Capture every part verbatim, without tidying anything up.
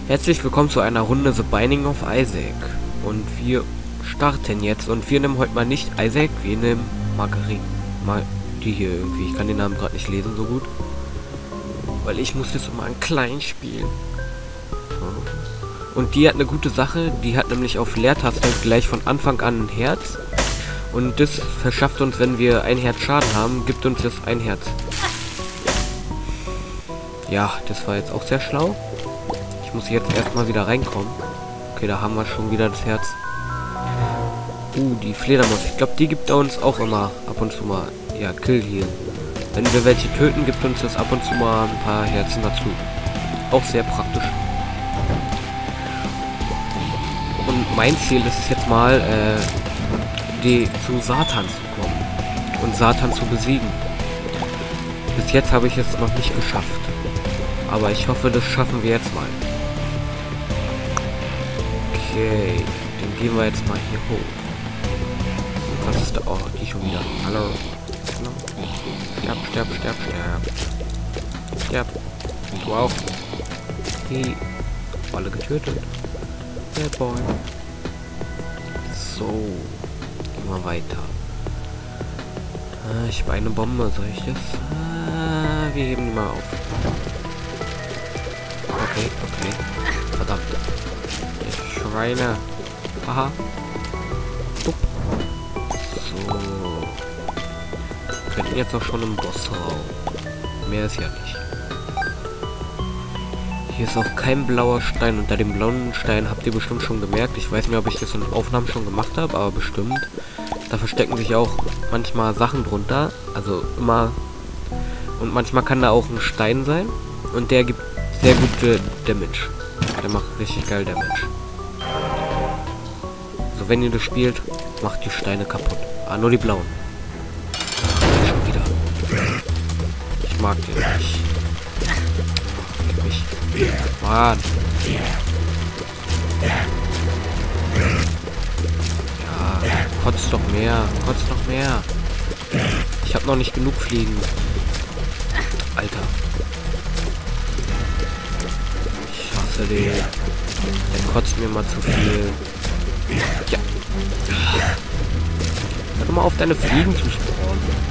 Herzlich willkommen zu einer Runde The Binding of Isaac. Und wir starten jetzt. Und wir nehmen heute mal nicht Isaac, wir nehmen Marguerite. Mal die hier irgendwie. Ich kann den Namen gerade nicht lesen so gut. Weil ich muss jetzt immer ein klein spielen. Und die hat eine gute Sache. Die hat nämlich auf Leertaste gleich von Anfang an ein Herz. Und das verschafft uns, wenn wir ein Herz Schaden haben, gibt uns jetzt ein Herz. Ja, das war jetzt auch sehr schlau. Ich muss jetzt erstmal wieder reinkommen. Okay, da haben wir schon wieder das Herz. Uh, die Fledermaus. Ich glaube, die gibt uns auch immer ab und zu mal. Ja, Kill Heal. Wenn wir welche töten, gibt uns das ab und zu mal ein paar Herzen dazu. Auch sehr praktisch. Und mein Ziel ist es jetzt mal, äh, die zu Satan zu kommen. Und Satan zu besiegen. Bis jetzt habe ich es noch nicht geschafft. Aber ich hoffe, das schaffen wir jetzt mal. Okay, dann gehen wir jetzt mal hier hoch. Und was ist da? Oh, die schon wieder. Hallo. Sterb, sterb, sterb, sterb. Sterb. Und du auch. Die. Alle getötet. Bad boy. So. Gehen wir weiter. Ah, ich habe eine Bombe, soll ich das? Ah, wir heben die mal auf. Okay, okay. Verdammt. Ich Schweine. Haha. Upp. So. Wir könnten jetzt auch schon im Bossraum. Mehr ist ja nicht. Hier ist auch kein blauer Stein. Unter dem blauen Stein habt ihr bestimmt schon gemerkt. Ich weiß nicht, ob ich das in den Aufnahmen schon gemacht habe, aber bestimmt. Da verstecken sich auch manchmal Sachen drunter. Also immer. Und manchmal kann da auch ein Stein sein. Und der gibt sehr gute Damage. Der macht richtig geil Damage. So, wenn ihr das spielt, macht die Steine kaputt. Ah, nur die blauen. Ah, schon wieder. Ich mag den nicht. Oh, mich. Mann. Ja, kotzt doch mehr. Kotzt noch mehr. Ich habe noch nicht genug Fliegen. Alter. Ich hasse den. Der kotzt mir mal zu viel. Ja. Hör doch mal auf, deine Fliegen zu spawnen.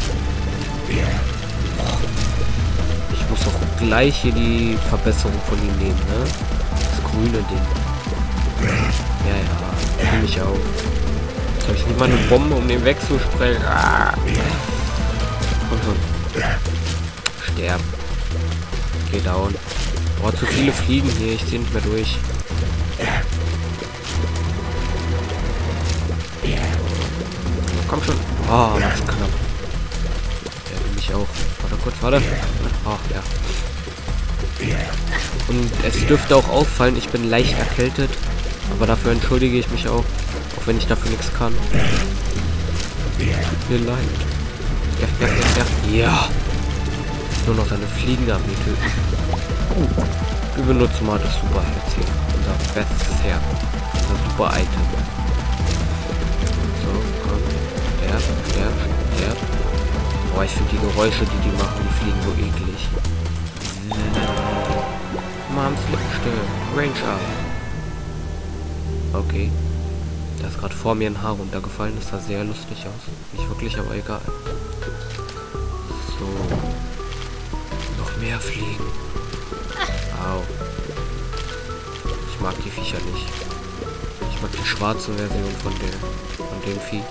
Ich muss doch gleich hier die Verbesserung von ihm nehmen, ne? Das grüne Ding. Ja, ja. Nehme ich auch. Jetzt habe ich nicht mal eine Bombe, um den wegzusprengen. Ah. Komm schon. Sterben. Geh down. Boah, zu viele Fliegen hier. Ich sehe nicht mehr durch. Komm schon. Oh, das ist knapp. Der will mich auch. Warte kurz, warte. Ach, ja. Und es dürfte auch auffallen, ich bin leicht erkältet. Aber dafür entschuldige ich mich auch. Auch wenn ich dafür nichts kann. Tut mir leid. Ja, ja, ja, ja. Ja. Nur noch seine Fliegen an mir töten. Uh, wir benutzen mal das Superherz hier. Unser bestes Herz. Unser super Item. So, komm. Sterb, sterb, sterb. Boah, ich finde die Geräusche, die die machen, die fliegen so eklig. Mams Lippenstill. Range up. Okay. Da ist gerade vor mir ein Haar runtergefallen. Das sah sehr lustig aus. Nicht wirklich, aber egal. So. Noch mehr fliegen. Au. Ich mag die Viecher nicht. Ich mag die schwarze Version von der von dem Vieh.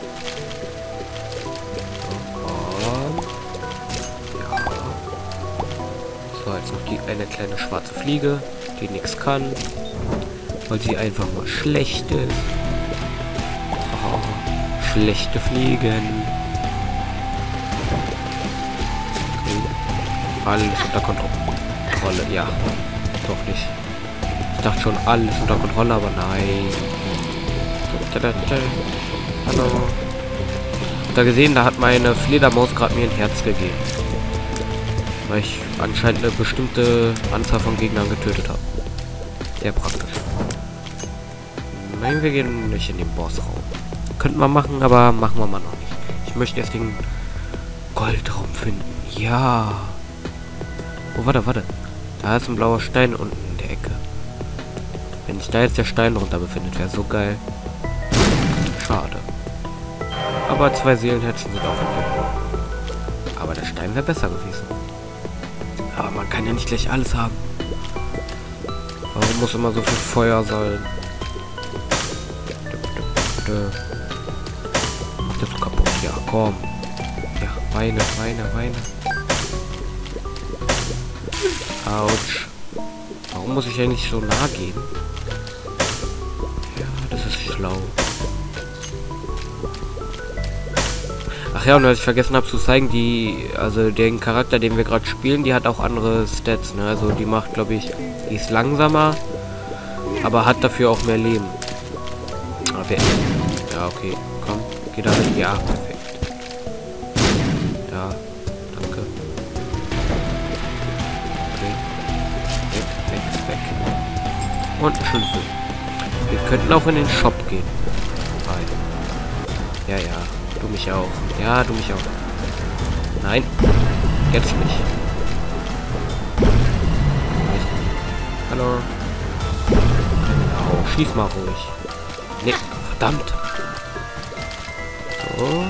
So, und ja. So, jetzt noch die eine kleine schwarze Fliege, die nichts kann. Weil sie einfach mal schlecht ist. Oh, schlechte Fliegen. Alles unter Kontrolle. Ja, doch nicht. Ich dachte schon, alles unter Kontrolle, aber nein. Hallo. Habt ihr gesehen, da hat meine Fledermaus gerade mir ein Herz gegeben. Weil ich anscheinend eine bestimmte Anzahl von Gegnern getötet habe. Sehr praktisch. Nein, wir gehen nicht in den Bossraum. Könnten wir machen, aber machen wir mal noch nicht. Ich möchte erst den Goldraum finden. Ja. Oh, warte, warte. Da ist ein blauer Stein unten in der Ecke. sich da jetzt der Stein drunter befindet, wäre so geil. Schade. Aber zwei Seelenherzen sind auch okay. Aber der Stein wäre besser gewesen. Aber man kann ja nicht gleich alles haben. Warum muss immer so viel Feuer sein? Mach das kaputt. Ja, komm. Ja, weine, weine, weine. Autsch. Warum muss ich eigentlich so nah gehen? Ja, das ist schlau. Ach ja, und was ich vergessen habe zu zeigen, die, also den Charakter, den wir gerade spielen, die hat auch andere Stats, ne? Also die macht, glaube ich, die ist langsamer, aber hat dafür auch mehr Leben. Aber ja, okay, komm, geh da hin. Ja, perfekt. Ja, danke. Okay. Weg, weg, weg. Und ein Schlüssel. Wir könnten auch in den Shop gehen. Rein. Ja, ja. Du mich auch. Ja, du mich auch. Nein. Jetzt nicht. Hallo. Genau. Schieß mal ruhig. Nee. Verdammt. So.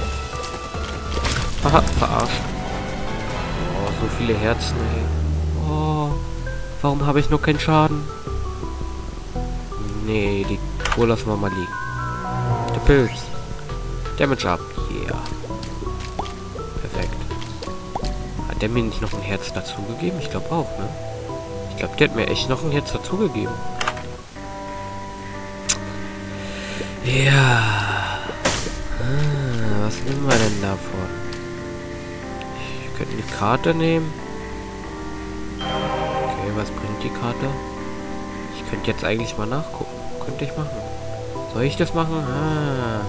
Haha, verarscht. Oh, so viele Herzen, ey. Oh. Warum habe ich noch keinen Schaden? Nee, die Truhe lassen wir mal liegen. Der Pilz. Damage ab. Yeah. Perfekt. Hat der mir nicht noch ein Herz dazugegeben? Ich glaube auch, ne? Ich glaube, der hat mir echt noch ein Herz dazugegeben. Ja. Ah, was nehmen wir denn davon? Ich könnte die Karte nehmen. Okay, was bringt die Karte? Ich könnte jetzt eigentlich mal nachgucken. Könnte ich machen. Soll ich das machen? Ah.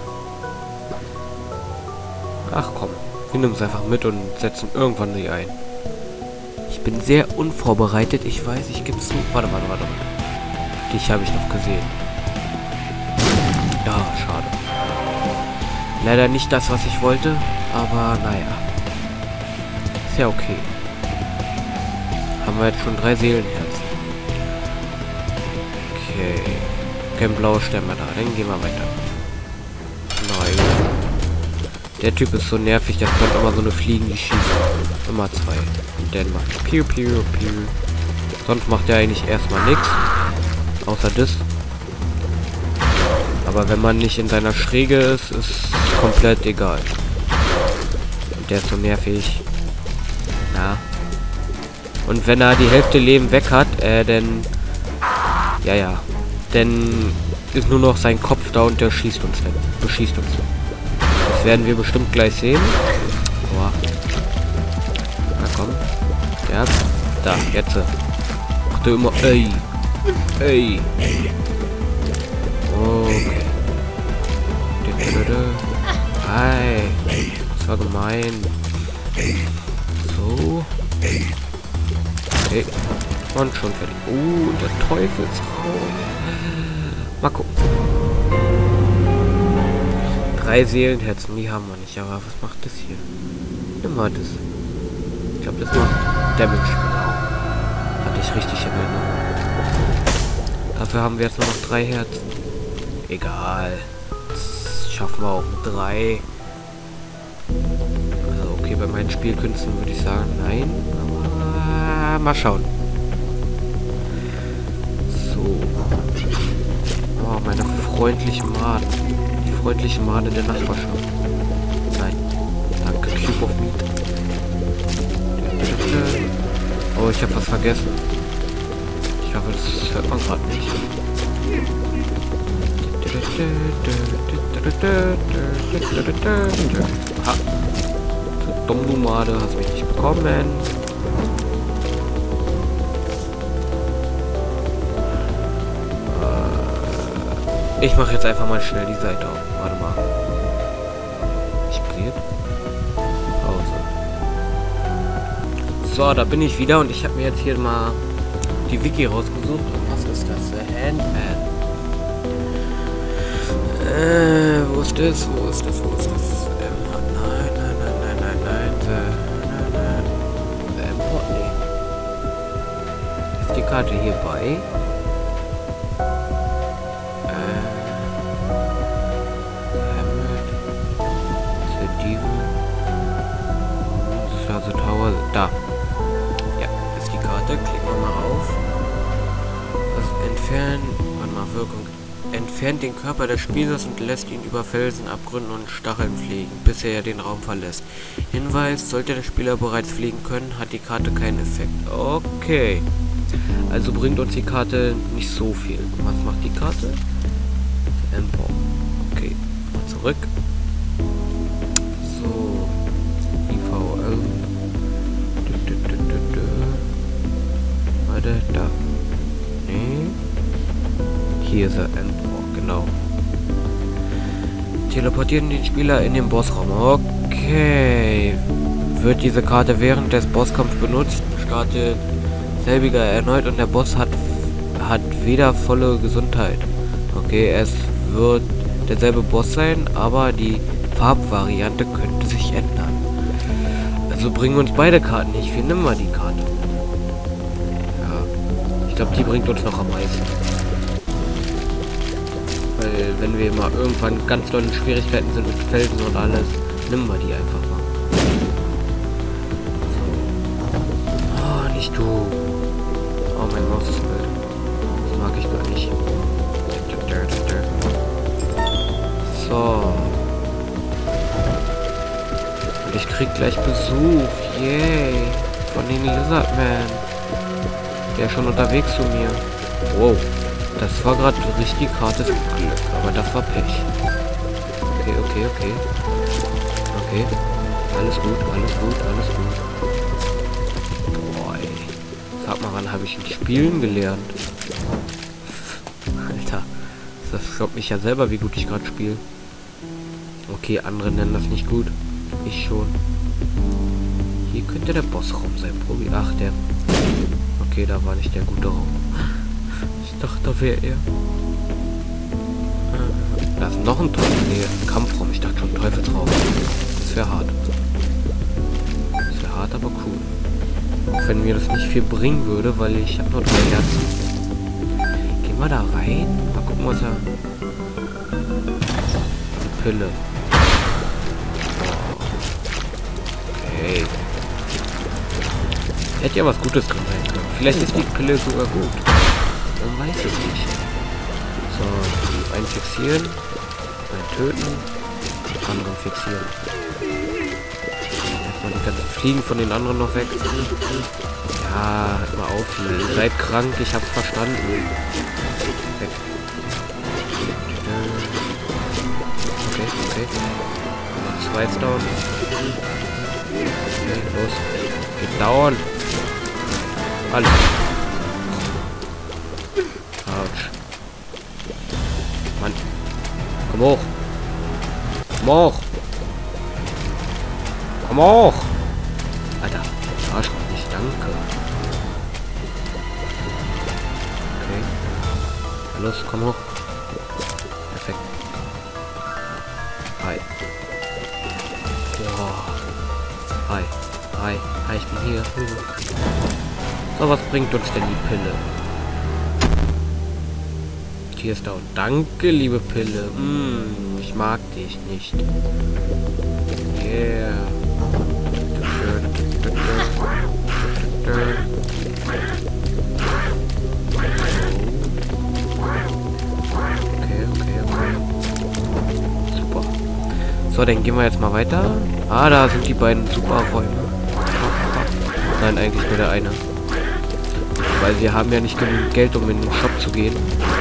Ach komm, wir nehmen es einfach mit und setzen irgendwann sie ein. Ich bin sehr unvorbereitet, ich weiß, ich gebe es zu. Warte, warte, warte. Dich habe ich noch gesehen. Ja, schade. Leider nicht das, was ich wollte, aber naja. Ist ja okay. Haben wir jetzt schon drei Seelenherzen. Okay. Kein blauer Stern mehr da, dann gehen wir weiter. Nein. Der Typ ist so nervig, der kommt immer so eine Fliegen, die schießen. Immer zwei. Und dann macht Piu, Piu, Piu. Sonst macht er eigentlich erstmal nichts. Außer das. Aber wenn man nicht in seiner Schräge ist, ist komplett egal. Und der ist so nervig. Na. Und wenn er die Hälfte Leben weg hat, äh, dann... Ja, ja. Dann ist nur noch sein Kopf da und der schießt uns dann. Beschießt uns. Das werden wir bestimmt gleich sehen. Boah. Na komm. Ja. Da, jetzt. Ach du immer. Ey. Ey. Okay. Hi. Das war gemein. So. Okay. Und schon fertig. Oh, der Teufelsraum. Mal gucken. Drei Seelenherzen, die haben wir nicht. Aber was macht das hier? Nimm mal das. Ich glaube, das macht Damage. Hatte ich richtig in Erinnerung. Dafür haben wir jetzt nur noch drei Herzen. Egal. Das schaffen wir auch mit drei. Also okay, bei meinen Spielkünsten würde ich sagen, nein. Aber mal schauen. So. Oh, meine freundlichen Maden. Die freundlichen Maden der Nachbarschaft. Nein. Danke, Cube of Meat. Oh, ich habe was vergessen. Ich hoffe, das hört man gerade nicht. Ha. So dumm, du Made, hast mich nicht bekommen. Ich mache jetzt einfach mal schnell die Seite auf. Warte mal. Explodiert. Pause. So, da bin ich wieder und ich habe mir jetzt hier mal die Wiki rausgesucht. Und was ist das? The Handman. Äh, wo ist das? Wo ist das? Wo ist das? Ähm, nein, nein, nein, nein, nein, nein. The, nein, nein. The Import, nee. Ist die Karte hier bei? Entfernen, warte mal, Wirkung. Entfernt den Körper des Spielers und lässt ihn über Felsen, Abgründe und Stacheln fliegen, bis er den Raum verlässt. Hinweis, sollte der Spieler bereits fliegen können, hat die Karte keinen Effekt. Okay. Also bringt uns die Karte nicht so viel. Was macht die Karte? Empo. Okay. Mal zurück. So. I V L. Dü, dü, dü, dü, dü. Warte, da. Nee. Hier ist er. Empo. Genau. Teleportieren den Spieler in den Bossraum. Okay. Wird diese Karte während des Bosskampfs benutzt, startet selbiger erneut und der Boss hat hat weder volle Gesundheit. Okay, es wird derselbe Boss sein, aber die Farbvariante könnte sich ändern. Also bringen uns beide Karten nicht. Wir nehmen mal die Karte. Ja, ich glaube, die bringt uns noch am meisten. Weil wenn wir mal irgendwann ganz dolle Schwierigkeiten sind mit Felsen und alles, nehmen wir die einfach mal. So. Oh, nicht du. Oh, mein Maus ist wild. Das mag ich gar nicht. So. Und ich krieg gleich Besuch. Yay. Von den Lizardman. Der ist schon unterwegs zu mir. Wow. Das war gerade richtig hartes Glück. Aber das war Pech. Okay, okay, okay. Okay. Alles gut, alles gut, alles gut. Boah, ey. Sag mal, wann habe ich ein Spielen gelernt? Alter. Das schockt mich ja selber, wie gut ich gerade spiele. Okay, andere nennen das nicht gut. Ich schon. Hier könnte der Bossraum sein. Probi. Ach, der. Okay, da war nicht der gute Raum. Ich dachte, da wäre er. Da ist noch ein Teufel. Nee, ein Kampfraum. Ich dachte schon Teufelsraum. Das wäre hart. Das wäre hart, aber cool. Auch wenn mir das nicht viel bringen würde, weil ich habe nur drei Herzen. Gehen wir da rein. Mal gucken, was er... Die Pille. Okay. Hätte ja was Gutes drin sein können. Vielleicht ist die Pille sogar gut. Man weiß es nicht. So, die einen fixieren, einen töten, die anderen fixieren. Erstmal die ganzen Fliegen von den anderen noch weg. Ja, hört mal auf hier. Ihr seid krank, ich hab's verstanden. Weg. Okay, okay. Noch zwei ist down. Okay, los. Geht down. Alles. Autsch. Mann. Komm hoch. Komm hoch. Komm hoch. Alter, verarsch mich nicht. Danke. Okay. Na los, komm hoch. Perfekt. Hi. Boah. Hi. Hi. Hi, ich bin hier. So, was bringt uns denn die Pille? Hier ist down. Danke, liebe Pille. Mm, ich mag dich nicht. Yeah. Okay, okay, okay. Super. So, dann gehen wir jetzt mal weiter. Ah, da sind die beiden Superräume. Nein, eigentlich nur der eine. Weil wir haben ja nicht genug Geld, um in den Shop zu gehen.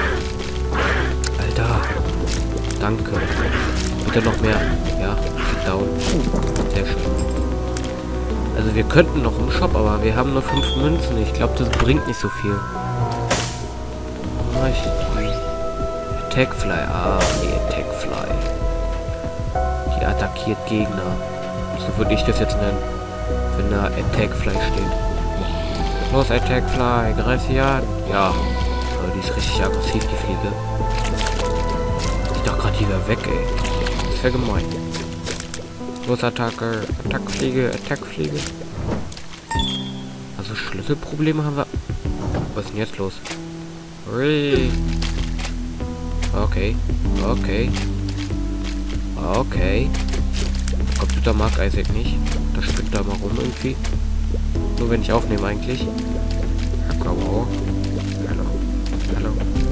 Alter. Danke. Bitte noch mehr. Ja, geht down. Sehr schön. Also wir könnten noch im Shop, aber wir haben nur fünf Münzen. Ich glaube, das bringt nicht so viel. Attackfly. Ah, die Attackfly. Die attackiert Gegner. So würde ich das jetzt nennen. Wenn da Attackfly steht. Los, Attackfly, greif sie an. Ja. Aber die ist richtig aggressiv, die Fliege. Ich dachte gerade, die wäre weg, ey. Das wäre gemein. Los, Attacke. Attackfliege, Attackfliege. Also Schlüsselprobleme haben wir. Was ist denn jetzt los? Ui. Okay. Okay. Okay. Computer mag Isaac nicht. Das spinnt da mal rum irgendwie. Nur wenn ich aufnehme eigentlich. Hallo. Hallo. Hallo.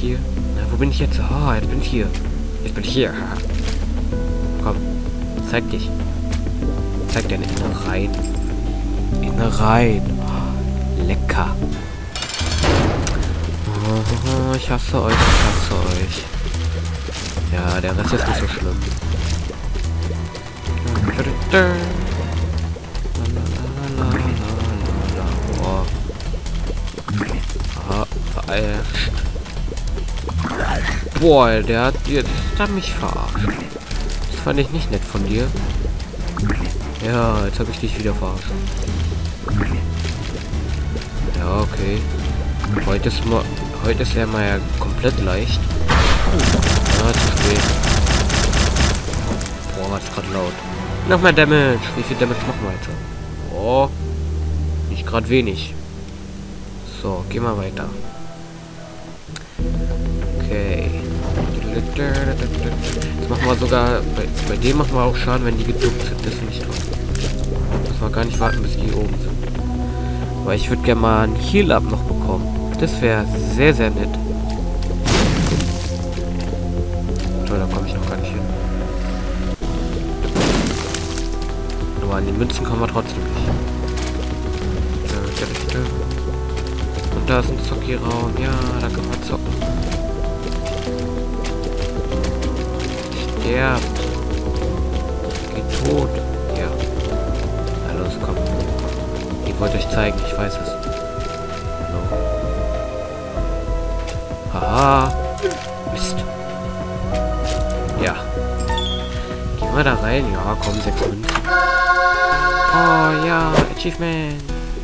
hier. Na, wo bin ich jetzt? Ah, oh, jetzt bin ich hier. Jetzt bin ich hier. Komm, zeig dich. Zeig deine Innereien. Innereien. Oh, lecker. Oh, ich hasse euch, ich hasse euch. Ja, der Rest ist nicht so schlimm. Oh. Ah, verarscht. Boah, der hat jetzt hat mich verarscht. Das fand ich nicht nett von dir. Ja, jetzt habe ich dich wieder verarscht. Ja, okay. Heute ist mal, heute ist er mal ja komplett leicht. Ah, zu spät. Boah, war das gerade laut. Noch mehr Damage. Wie viel Damage machen wir jetzt? Oh, nicht gerade wenig. So, gehen wir weiter. Okay. Jetzt machen wir sogar, bei, bei dem machen wir auch Schaden, wenn die geduckt sind. Das finde ich toll. Muss man gar nicht warten, bis die oben sind. Aber ich würde gerne mal einen Heal-Up noch bekommen. Das wäre sehr, sehr nett. Toll, da komme ich noch gar nicht hin. Aber an die Münzen kommen wir trotzdem nicht. Und da ist ein Zocki-Raum. Ja, da können wir zocken. Sterbt. Geht tot. Ja. Na los, komm. Ich wollte euch zeigen, ich weiß es. So. Haha. Mist. Ja. Gehen wir da rein? Ja, komm, sechs Münzen. Oh ja, Achievement.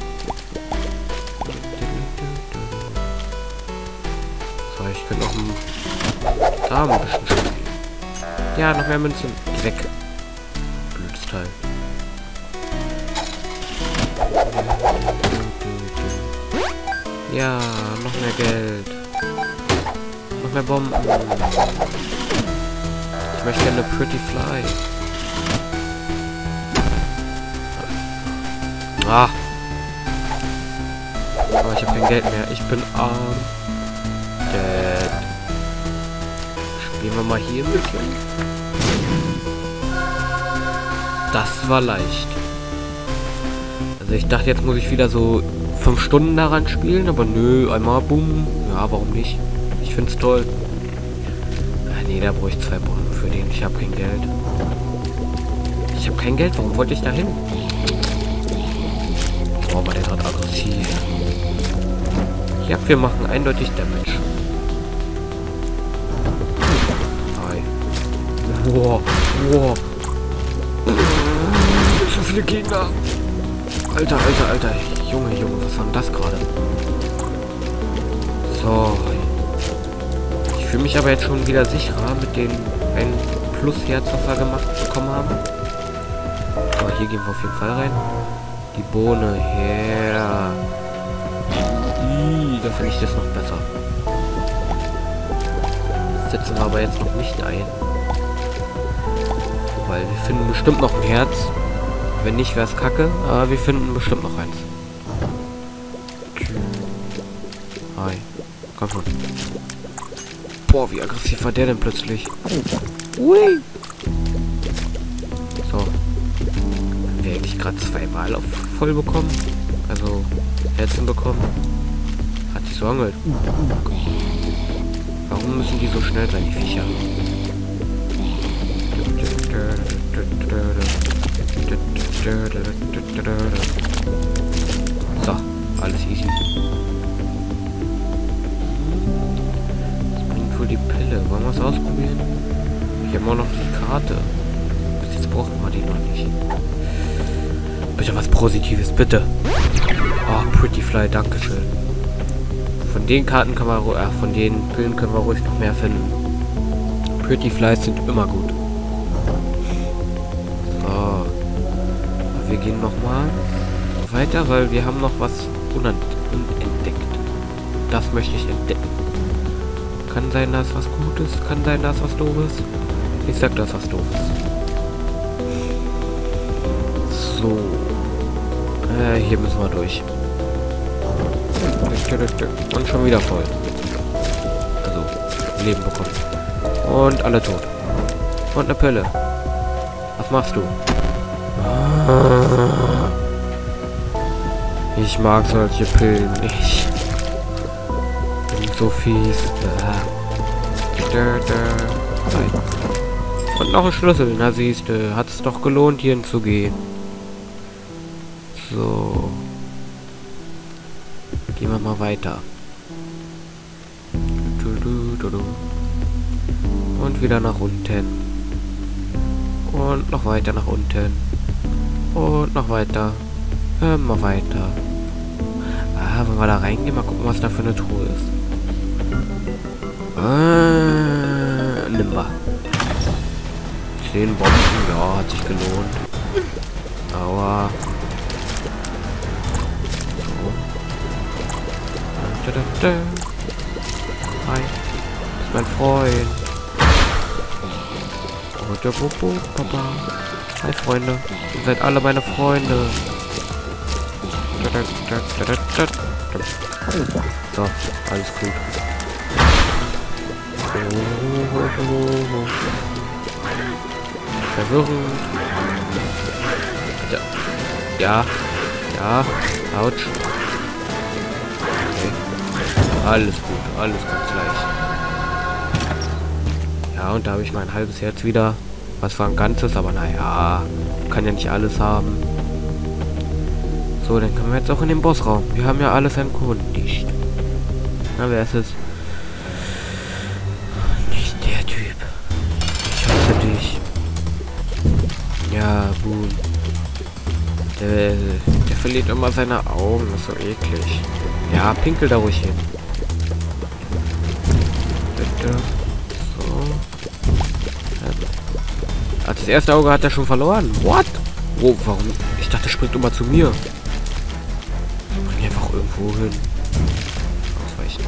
So, ich könnte noch ein... da ein bisschen spielen. Ja, noch mehr Münzen. Geh weg. Blödes Teil. Ja, noch mehr Geld. Noch mehr Bomben. Ich möchte gerne Pretty Fly. Ah. Aber ich habe kein Geld mehr. Ich bin arm. Dead. Spielen wir mal hier ein bisschen. Das war leicht. Also ich dachte, jetzt muss ich wieder so fünf Stunden daran spielen, aber nö, einmal bumm. Ja, warum nicht? Ich find's toll. Ah, nee, da brauche ich zwei Bomben für den. Ich habe kein Geld. Ich habe kein Geld. Warum wollte ich da hin? Oh, war der gerade aggressiv. Ja, wir machen eindeutig Damage. Hi. Wow, wow. So viele Gegner. Alter, alter, alter. Junge, Junge, was war denn das gerade? So. Ich fühle mich aber jetzt schon wieder sicherer mit den ein Plus-Herz, was wir gemacht bekommen haben. Aber hier gehen wir auf jeden Fall rein. Die Bohne, yeah. Ih, da finde ich das noch besser. Das setzen wir aber jetzt noch nicht ein. Weil wir finden bestimmt noch ein Herz. Wenn nicht, wäre es kacke. Aber wir finden bestimmt noch eins. Hi. Komm schon. Boah, wie aggressiv war der denn plötzlich? Ui. So. Haben wir eigentlich gerade zweimal auf voll bekommen? Also Herzen bekommen? Hat sich so angehört. Warum müssen die so schnell sein, die Viecher? So, alles easy. Das bringt wohl die Pille. Wollen wir es ausprobieren? Ich habe auch noch die Karte. Bis jetzt brauchen wir die noch nicht. Bitte was Positives, bitte. Oh, Pretty Fly, dankeschön. Von den Karten kann man, äh, von den Pillen können wir ruhig noch mehr finden. Pretty Flies sind immer gut. So. Wir gehen nochmal weiter, weil wir haben noch was unentdeckt. Das möchte ich entdecken. Kann sein, dass was Gutes, kann sein, dass was Doofes. Ich sag, dass was Doofes. So. Äh, hier müssen wir durch. Und schon wieder voll. Also, Leben bekommen. Und alle tot. Und eine Pille. Was machst du? Ich mag solche Pillen nicht. Die sind so fies. Und noch ein Schlüssel. Na siehst du, hat es doch gelohnt, hier hinzugehen. So. Gehen wir mal weiter. Und wieder nach unten. Und noch weiter nach unten. Und noch weiter. Immer weiter. Ah, wenn wir da reingehen, mal gucken, was da für eine Truhe ist. Ah, nimm mal. Zehn Bomben, ja, hat sich gelohnt. Aua. So. Hi. Das ist mein Freund. Oh, der Bobo, Papa. Hi, Freunde. Ihr seid alle meine Freunde. So, alles gut. Verwirrend. Ja. Ja. Ja. Autsch. Okay. Alles gut. Alles ganz leicht. Ja, und da habe ich mein halbes Herz wieder. Was war ein ganzes, aber naja. Kann ja nicht alles haben. So, dann können wir jetzt auch in den Bossraum. Wir haben ja alles erkundigt. Na, wer ist es? Nicht der Typ. Ich hasse dich. Ja, Boom. Der, der verliert immer seine Augen. Das ist so eklig. Ja, pinkel da ruhig hin. Bitte. So. Als das erste Auge hat er schon verloren. What? Oh, warum? Ich dachte, er springt immer zu mir. Bring einfach irgendwo hin. Ausweichen.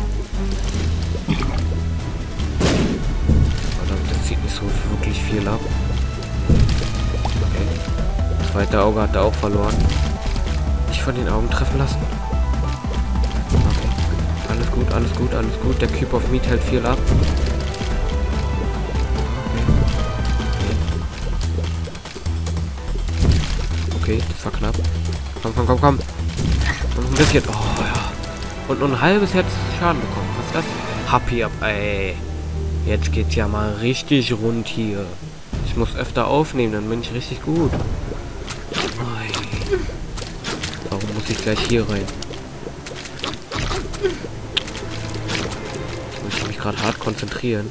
Verdammt, das zieht nicht so wirklich viel ab. Okay. Das zweite Auge hat er auch verloren. Nicht von den Augen treffen lassen. Okay. Alles gut, alles gut, alles gut. Der Cube of Meat hält viel ab. Okay, das war knapp. Komm, komm, komm, komm. Und ein bisschen. Oh ja. Und nur ein halbes Herz Schaden bekommen. Was ist das? Happy ab. Ey. Jetzt geht's ja mal richtig rund hier. Ich muss öfter aufnehmen, dann bin ich richtig gut. Nein. Warum muss ich gleich hier rein? Jetzt muss ich mich gerade hart konzentrieren.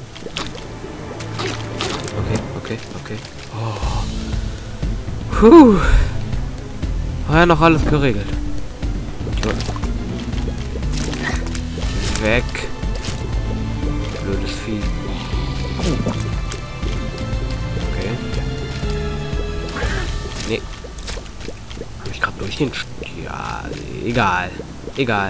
Okay, okay, okay. Oh. Puh. War ja noch alles geregelt. Weg. Blödes Vieh. Okay. Nee. Hab ich gerade durch den... St ja, egal. Egal.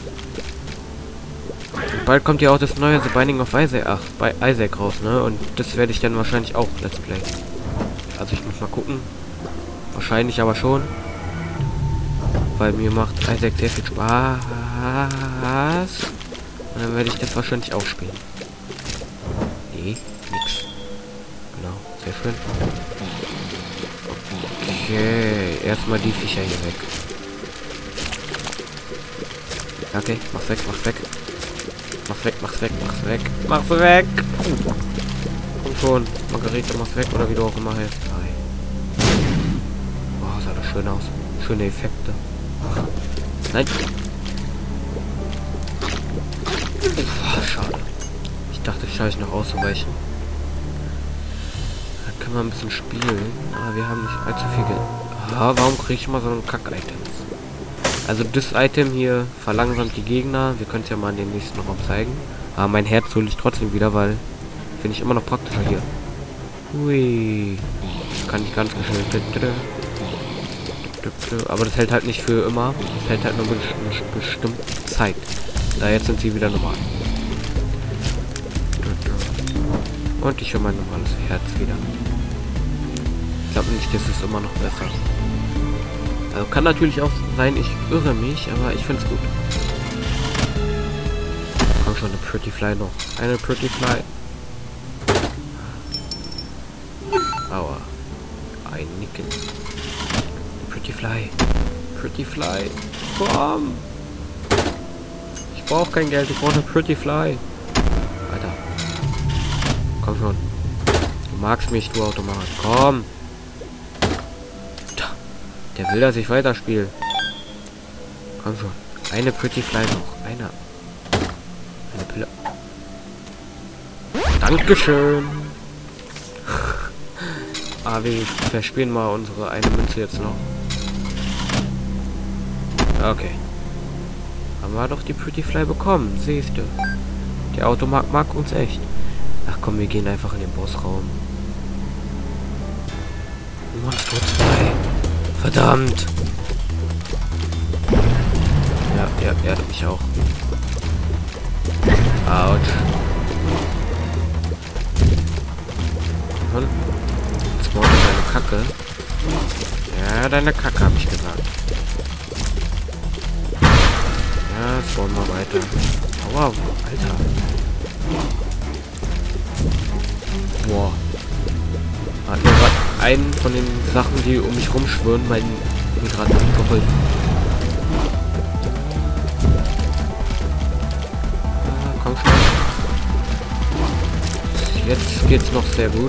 Und bald kommt ja auch das neue The Binding of Isaac, ach, bei Isaac raus, ne? Und das werde ich dann wahrscheinlich auch Let's Play. Also ich muss mal gucken. Wahrscheinlich aber schon. Weil mir macht Isaac sehr viel Spaß. Und dann werde ich das wahrscheinlich auch spielen. Nee, nix. Genau, sehr schön. Okay, erstmal die Viecher hier weg. Okay, mach's weg, mach's weg. Mach's weg, mach's weg, mach's weg. Mach's weg! Komm schon, Margarete, mach's weg, oder wie du auch immer heißt. Nein. Oh, sah das schön aus. Schöne Effekte. Nein. Oh, schade. Ich dachte, ich scheiße noch auszuweichen. Da können wir ein bisschen spielen. Aber wir haben nicht allzu viel Geld. Ah, warum kriege ich immer so ein Kack-Item? Also das Item hier verlangsamt die Gegner. Wir können es ja mal in den nächsten Raum zeigen. Aber mein Herz hole ich trotzdem wieder, weil finde ich immer noch praktischer hier. Hui. Kann ich ganz schnell. Aber das hält halt nicht für immer. Das hält halt nur eine bestimmte Zeit. Da jetzt sind sie wieder normal. Und ich höre mein normales Herz wieder. Ich glaube nicht, das ist immer noch besser. Also kann natürlich auch sein, ich irre mich, aber ich finde es gut. Komm schon, eine Pretty Fly noch. Eine Pretty Fly. Aua. Ein Nicken. Pretty Fly. Pretty Fly. Komm. Ich brauche kein Geld, ich brauche eine Pretty Fly. Alter. Komm schon. Du magst mich, du Automat. Komm. Der will, dass ich weiterspiele. Komm schon. Eine Pretty Fly noch. Eine. Eine Pille. Dankeschön. Ah, wir verspielen mal unsere eine Münze jetzt noch. Okay. Haben wir doch die Pretty Fly bekommen. Siehst du. Der Automat mag uns echt. Ach komm, wir gehen einfach in den Bossraum. Monster zwei. Verdammt. Ja, er, er hat mich auch. Autsch. Und jetzt braucht er deine Kacke. Ja, deine Kacke, habe ich gesagt. Ja, jetzt wollen wir weiter. Aua, Alter. Boah. Hat mir gerade einen von den Sachen, die um mich rumschwirren, mein mir gerade geholfen. Ah, komm schon. Jetzt geht's noch sehr gut.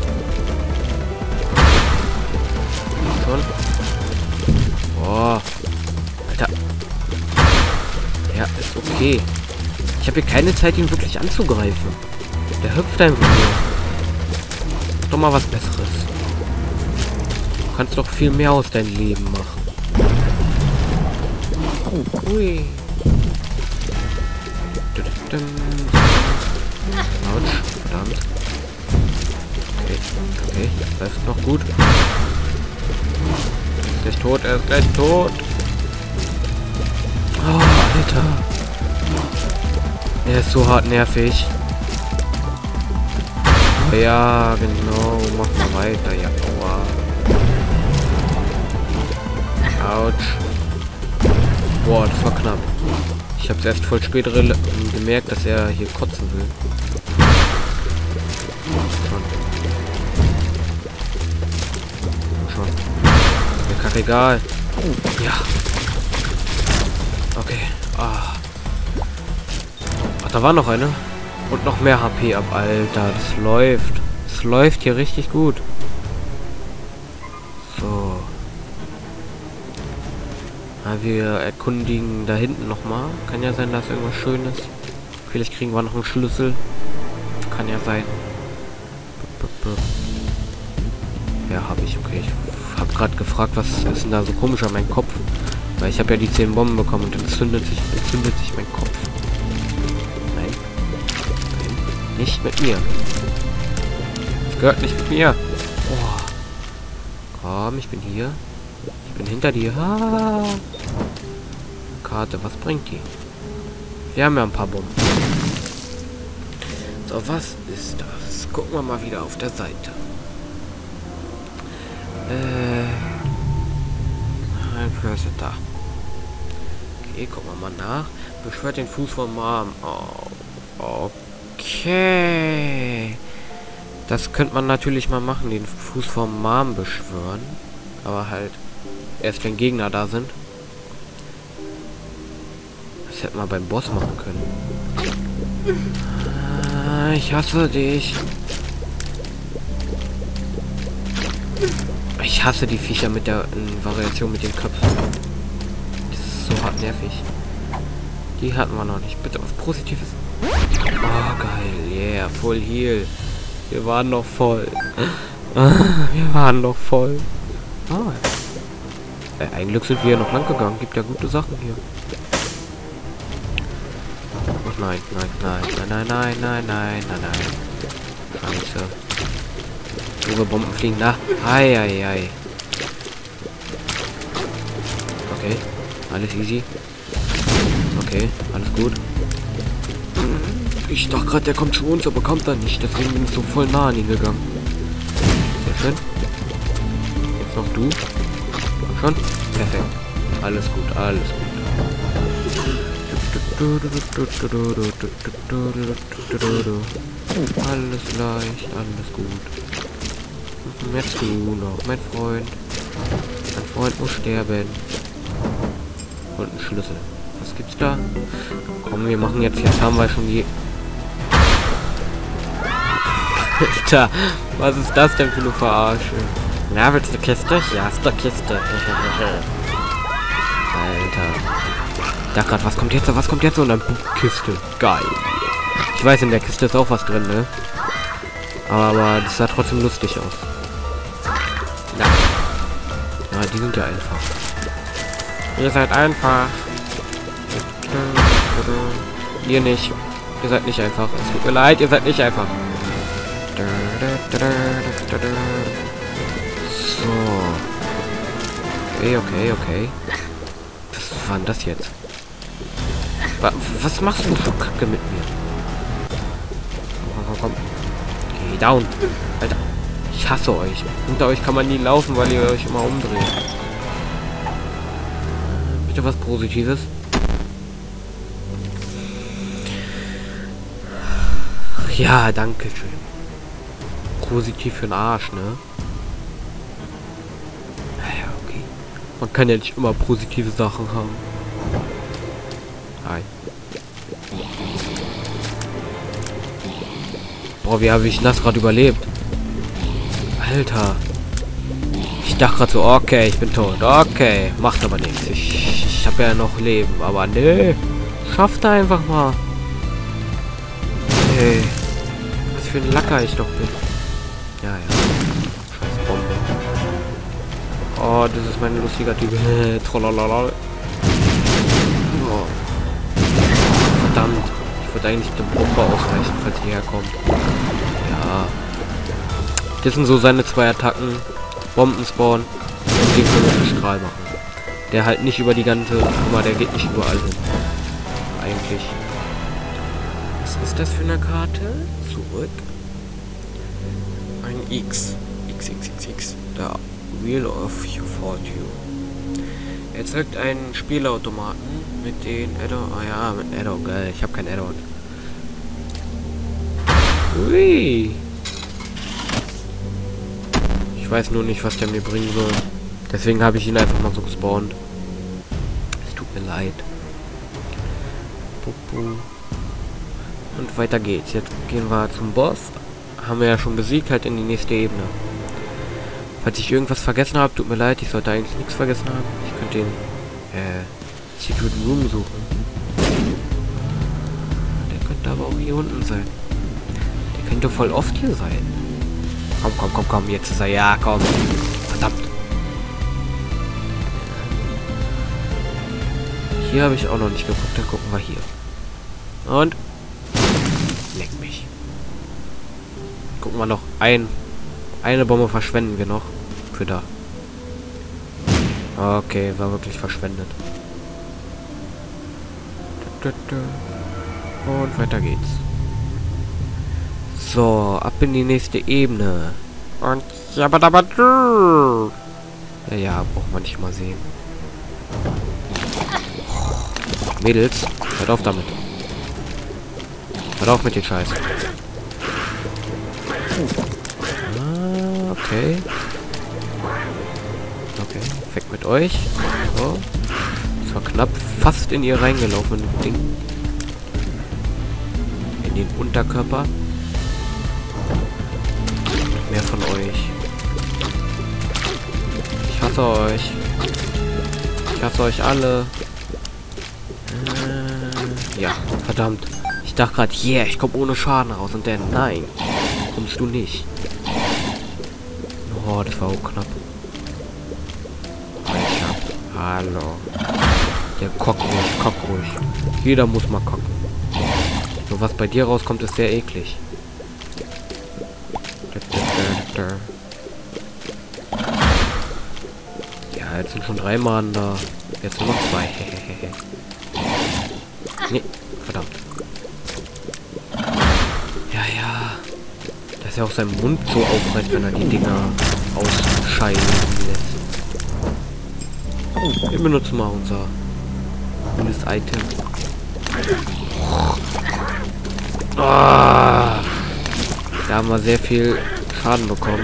Schon. Boah. Alter. Ja, ist okay. Ich habe hier keine Zeit, ihn wirklich anzugreifen. Der hüpft einfach nur. Doch mal was Besseres. Du kannst doch viel mehr aus deinem Leben machen. Oh, ui. Autsch, verdammt. Okay, okay, das ist noch gut. Er ist gleich tot, er ist gleich tot. Oh, Alter. Er ist so hart nervig. Ja, genau. Mach mal weiter. Ja, aua. Autsch. Boah, das war knapp. Ich habe erst voll spät gemerkt, dass er hier kotzen will. Schon. Schon. Mir kacke egal. Oh, ja. Okay. Ah. Ach, da war noch eine. Und noch mehr H P ab, Alter. Das läuft. Es läuft hier richtig gut. So. Na, wir erkundigen da hinten nochmal. Kann ja sein, dass irgendwas Schönes. Vielleicht kriegen wir noch einen Schlüssel. Kann ja sein. Ja, habe ich. Okay. Ich habe gerade gefragt, was ist denn da so komisch an meinem Kopf? Weil ich habe ja die zehn Bomben bekommen und dann entzündet sich, entzündet sich mein Kopf. Nicht mit mir. Das gehört nicht mit mir. Oh. Komm, ich bin hier. Ich bin hinter dir. Ah. Karte, was bringt die? Wir haben ja ein paar Bomben. So, was ist das? Gucken wir mal wieder auf der Seite. Äh. Ein Cursor da. Okay, gucken wir mal nach. Beschwört den Fuß von Mom. Oh. Okay. Okay. Das könnte man natürlich mal machen, den Fuß vom Mom beschwören. Aber halt erst wenn Gegner da sind. Das hätte man beim Boss machen können. Ah, ich hasse dich. Ich hasse die Viecher mit der in Variation mit den Köpfen. Das ist so hart nervig. Die hatten wir noch nicht. Bitte was Positives. Oh, geil. Yeah, voll Heal. Wir waren noch voll. Wir waren noch voll. Ah. Äh, ein Glück sind wir noch lang gegangen. Gibt ja gute Sachen hier. Oh nein, nein, nein, nein, nein, nein, nein, nein, nein. Scheiße. Über Bomben fliegen. Na, ei, ei, ei. Okay, alles easy. Okay, alles gut. Ich dachte gerade, der kommt zu uns, aber kommt er nicht. Deswegen bin ich so voll nah an ihn gegangen. Sehr schön. Jetzt noch du. Komm schon. Perfekt. Alles gut, alles gut. Alles leicht, alles gut. Jetzt du noch, mein Freund. Mein Freund muss sterben. Und ein Schlüssel. Was gibt's da? Komm, wir machen jetzt, jetzt haben wir schon die... Alter, was ist das denn für eine Verarsche? Na, willst du eine Kiste? Ja, ist eine Kiste. Alter. Da grad, was kommt jetzt? Was kommt jetzt? Und dann Kiste. Geil. Ich weiß, in der Kiste ist auch was drin, ne? Aber das sah trotzdem lustig aus. Ja. Ja, die sind ja einfach. Ihr seid einfach. Ihr nicht. Ihr seid nicht einfach. Es tut mir leid, ihr seid nicht einfach. So. Okay, okay, okay. Was war denn das jetzt? Was machst du für Kacke mit mir? Komm, komm, komm. Geh down. Alter. Ich hasse euch. Hinter euch kann man nie laufen, weil ihr euch immer umdreht. Bitte was Positives. Ja, danke schön. Positiv für den Arsch, ne? Naja, okay. Man kann ja nicht immer positive Sachen haben. Nein. Boah, wie habe ich das gerade überlebt? Alter. Ich dachte gerade so, okay, ich bin tot. Okay, macht aber nichts. Ich, ich habe ja noch Leben, aber nee. Schafft einfach mal. Hey. Was für ein Lacker ich doch bin. Ja, ja. Scheiß Bombe. Oh, das ist mein lustiger Typ. Trollalala. Oh. Verdammt. Ich würde eigentlich mit dem Bomber ausreichen, falls ihr herkommt. Ja. Das sind so seine zwei Attacken. Bomben spawnen und den komischen Strahl machen. Der halt nicht über die ganze... Guck mal, der geht nicht überall hin. Eigentlich. Was ist das für eine Karte? Zurück. Ein X. X, X, X, X. Da. Wheel of Fortune. Erzeugt einen Spielautomaten mit den Add-on. Ah ja, mit Add-on, geil. Ich habe kein Add-on. Ui. Ich weiß nur nicht, was der mir bringen soll. Deswegen habe ich ihn einfach mal so gespawnt. Es tut mir leid. Und weiter geht's. Jetzt gehen wir zum Boss. Haben wir ja schon besiegt, halt in die nächste Ebene. Falls ich irgendwas vergessen habe, tut mir leid. Ich sollte eigentlich nichts vergessen haben. Ich könnte den äh, Secret Room suchen. Der könnte aber auch hier unten sein. Der könnte voll oft hier sein. Komm, komm, komm, komm. Jetzt ist er. Ja, komm. Verdammt. Hier habe ich auch noch nicht geguckt. Dann gucken wir hier. Und leck mich. Gucken wir noch. Ein, eine Bombe verschwenden wir noch. Für da. Okay, war wirklich verschwendet. Und weiter geht's. So, ab in die nächste Ebene. Und ja, ja, ja, braucht man nicht mal sehen. Mädels, hört auf damit. Hört auf mit den Scheiß. Ah, okay. Okay, weg mit euch. So. Das war knapp fast in ihr reingelaufen, Ding. In den Unterkörper. Mehr von euch. Ich hasse euch. Ich hasse euch alle. Äh, ja, verdammt. Ich dachte gerade, yeah, ich komme ohne Schaden raus. Und dann, nein, kommst du nicht. Oh, das war auch knapp. Alter, hallo. Der kockt ruhig, kockt ruhig. Jeder muss mal kocken. So, was bei dir rauskommt, ist sehr eklig. Ja, jetzt sind schon drei Mann da. Jetzt nur noch zwei. Nee, verdammt. Ja, ja. Dass er auch seinen Mund so aufreißt, wenn er die Dinger ausscheiden lässt. Wir benutzen mal unser cooles Item. Da haben wir sehr viel Schaden bekommen.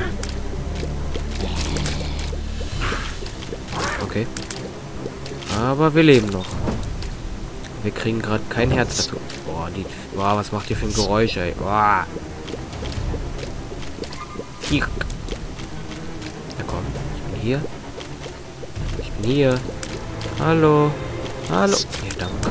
Okay. Aber wir leben noch. Wir kriegen gerade kein Herz dazu. Boah, die, boah, was macht ihr für ein Geräusch, ey? Boah. Hier. Na komm, ich bin hier. Ich bin hier. Hallo. Hallo. Ja, danke.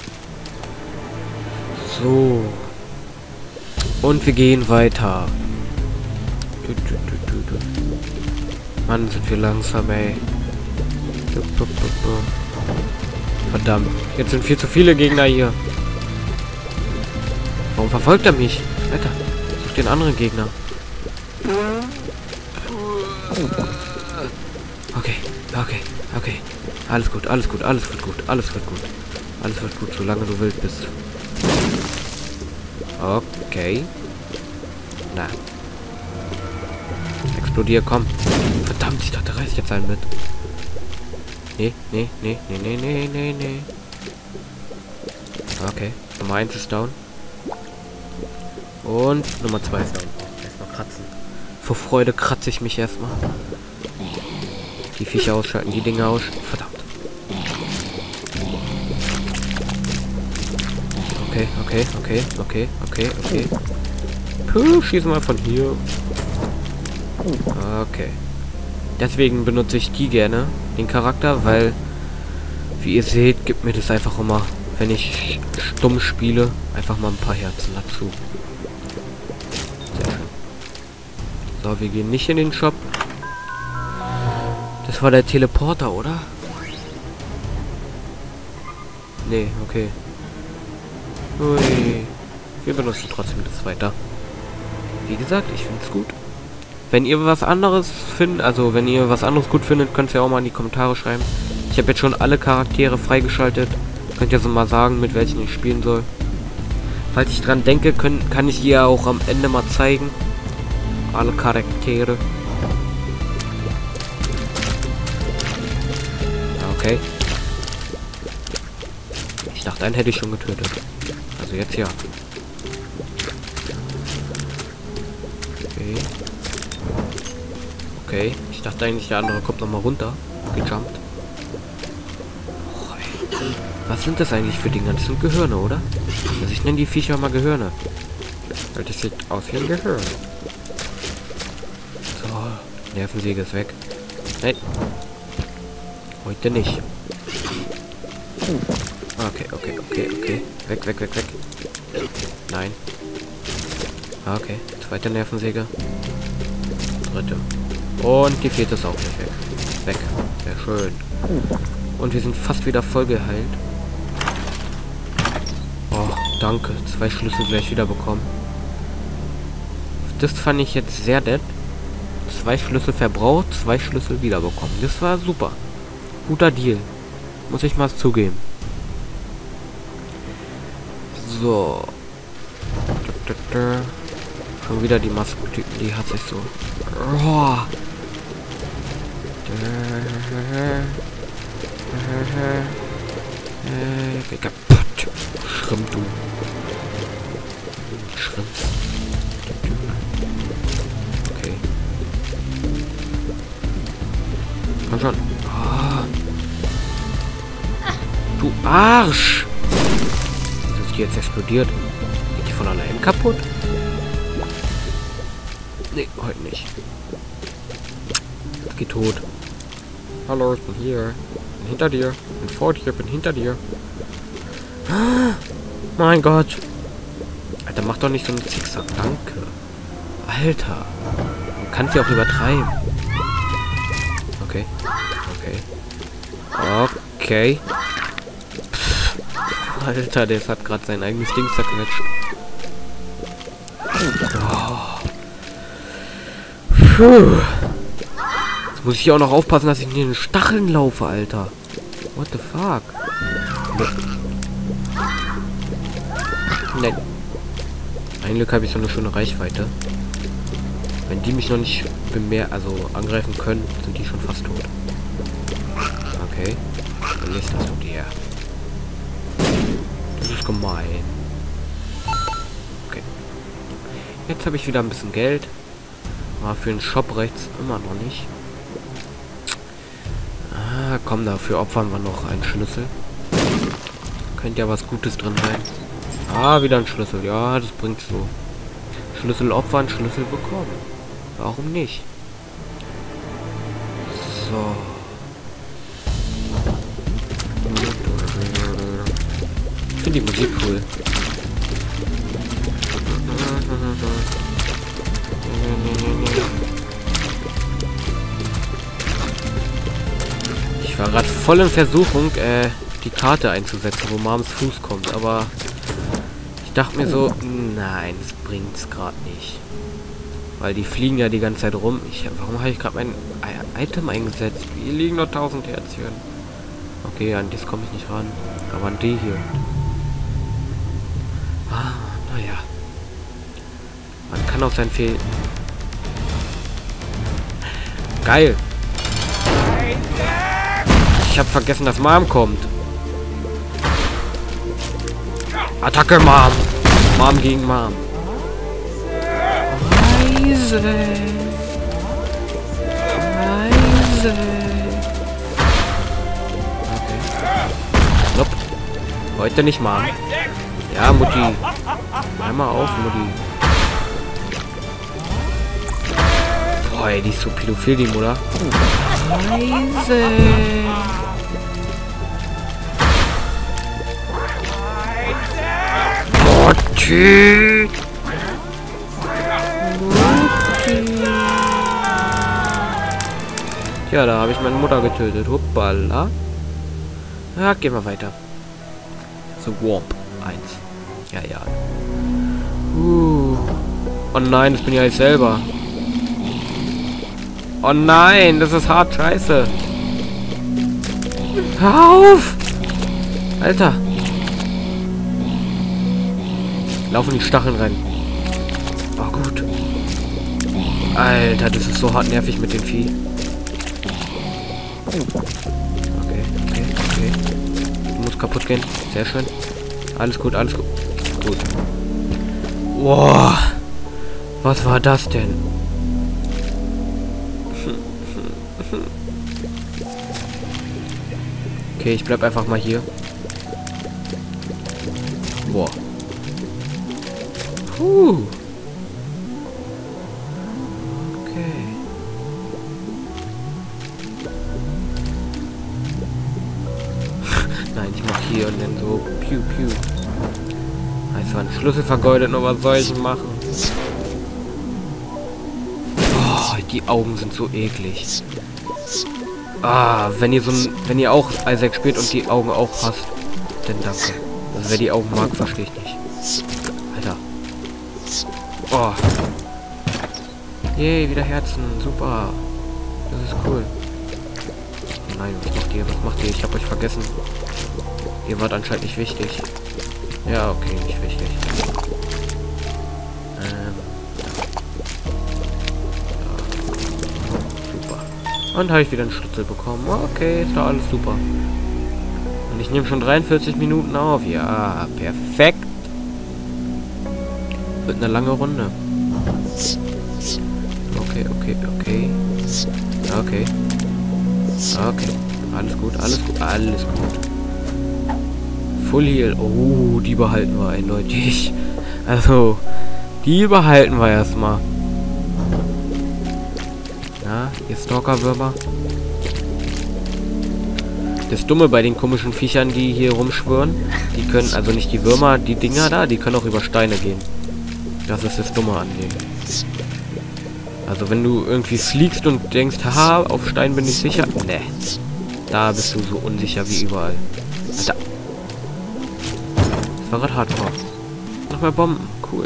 So. Und wir gehen weiter. Du, du, du, du, du. Mann, sind wir langsam, ey. Du, du, du, du. Verdammt. Jetzt sind viel zu viele Gegner hier. Warum verfolgt er mich? Alter, such den anderen Gegner. Okay, okay, okay. Alles gut, alles gut, alles wird gut, alles wird gut. Alles wird gut, solange du wild bist. Okay. Na. Explodier, komm. Verdammt, ich dachte, reiß ich jetzt einen mit. Nee, nee, nee, nee, nee, nee, nee, nee. Okay, Nummer eins ist down. Und Nummer zwei ist down. Erstmal kratzen. Vor Freude kratze ich mich erstmal. Die Viecher ausschalten, die Dinge aus. Verdammt. Okay, okay, okay, okay, okay, okay. Puh, schieß mal von hier. Okay. Deswegen benutze ich die gerne, den Charakter, weil, wie ihr seht, gibt mir das einfach immer, wenn ich stumm spiele, einfach mal ein paar Herzen dazu. Sehr schön. So, wir gehen nicht in den Shop. Das war der Teleporter, oder? Nee, okay. Ui. Wir benutzen trotzdem das weiter. Wie gesagt, ich finde es gut. Wenn ihr was anderes findet, also wenn ihr was anderes gut findet, könnt ihr auch mal in die Kommentare schreiben. Ich habe jetzt schon alle Charaktere freigeschaltet. Könnt ihr so mal sagen, mit welchen ich spielen soll. Falls ich dran denke, können, kann ich ihr auch am Ende mal zeigen. Alle Charaktere. Okay. Ich dachte, einen hätte ich schon getötet. Also jetzt ja. Okay. Okay. Ich dachte eigentlich, der andere kommt nochmal runter. Gejumpt. Oh, was sind das eigentlich für Dinge? Das sind Gehirne, oder? Also ich nenne die Viecher mal Gehirne. Weil das sieht aus wie ein Gehirn. So. Nervensäge ist weg. Nein. Heute nicht. Okay, okay, okay, okay. Weg, weg, weg, weg. Nein. Okay. Zweite Nervensäge. Dritte. Und die vierte ist auch nicht weg. Weg. Sehr schön. Und wir sind fast wieder voll geheilt. Oh, danke. Zwei Schlüssel gleich wieder bekommen. Das fand ich jetzt sehr nett. Zwei Schlüssel verbraucht, zwei Schlüssel wiederbekommen. Das war super. Guter Deal. Muss ich mal zugeben. So. Schon wieder die Maskentypen, die hat sich so... Oh. Geh kaputt. Schrimm, du. Schrimm. Okay. Komm schon. Oh. Du Arsch! Wieso ist die jetzt explodiert? Geht die von allein kaputt? Nee, heute nicht. Jetzt geht tot. Hallo, ich bin hier. Bin hinter dir. Bin vor dir, bin hinter dir. Ah, mein Gott. Alter, mach doch nicht so einen Zickzack. Danke. Alter. Man kann sie auch übertreiben. Okay. Okay. Okay. Pff. Alter, der hat gerade sein eigenes Ding zerquetscht. Oh. Puh. Jetzt muss ich auch noch aufpassen, dass ich nicht in den Stacheln laufe, Alter. What the fuck? Nein. Ein Glück habe ich so eine schöne Reichweite. Wenn die mich noch nicht bemerken, also angreifen können, sind die schon fast tot. Okay. Dann lässt das du dir. Das ist gemein. Jetzt habe ich wieder ein bisschen Geld. Aber für den Shop rechts immer noch nicht. Ah, komm, dafür opfern wir noch einen Schlüssel. Könnte ja was Gutes drin sein. Ah, wieder ein Schlüssel. Ja, das bringt so. Schlüssel opfern, Schlüssel bekommen. Warum nicht? So. Ich finde die Musik cool. Ich war gerade voll in Versuchung, äh, die Karte einzusetzen, wo Mams Fuß kommt, aber ich dachte mir so, nein, das bringt's gerade nicht. Weil die fliegen ja die ganze Zeit rum. Ich, warum habe ich gerade mein Item eingesetzt? Hier liegen noch tausend Herzchen. Okay, an das komme ich nicht ran. Aber an die hier. Ah, naja. Man kann auch sein Fehl... Geil. Ich habe vergessen, dass Mom kommt. Attacke, Mom. Mom gegen Mom. Leise. Leise. Okay. Nope. Heute nicht, Mom. Ja, Mutti. Einmal auf, Mutti. Boah, ey, die ist so pädophil, die Mutter. Leise. Mutti. Mutti. Ja, da habe ich meine Mutter getötet. Hoppala. Ja, gehen wir weiter. So, Warp eins. Ja, ja. Uh. Oh nein, das bin ja ich selber. Oh nein, das ist hart scheiße. Hör auf! Alter. Laufen die Stacheln rein. Oh, gut. Alter, das ist so hart nervig mit dem Vieh. Okay, okay, okay. Du musst kaputt gehen. Sehr schön. Alles gut, alles gut. Gut. Boah. Was war das denn? Okay, ich bleib einfach mal hier. Boah. Puh. Okay. Nein, ich mach hier und dann so piu piu. Es war ein Schlüssel vergeudet, nur was soll ich machen? Oh, die Augen sind so eklig. Ah, wenn ihr so ein, wenn ihr auch Isaac spielt und die Augen auch hasst, dann danke. Also wer die Augen mag, verstehe ich nicht. Alter. Oh. Yay, wieder Herzen. Super. Das ist cool. Nein, was macht ihr? Was macht ihr? Ich habe euch vergessen. Ihr wart anscheinend nicht wichtig. Ja, okay, nicht wichtig. Ähm. Ja. Super. Und habe ich wieder einen Schlüssel bekommen. Okay, ist doch alles super. Und ich nehme schon dreiundvierzig Minuten auf. Ja, perfekt. Wird eine lange Runde. Okay, okay, okay. Okay. Okay. Alles gut, alles gut, alles gut. Full Heal. Oh, die behalten wir eindeutig. Also, die behalten wir erstmal. Ja, ihr Stalker-Würmer. Das Dumme bei den komischen Viechern, die hier rumschwören, die können, also nicht die Würmer, die Dinger da, die können auch über Steine gehen. Das ist das Dumme an denen. Also wenn du irgendwie fliegst und denkst, haha, auf Stein bin ich sicher. Ne. Da bist du so unsicher wie überall. Alter. Das war gerade hardcore. Noch mehr Bomben. Cool.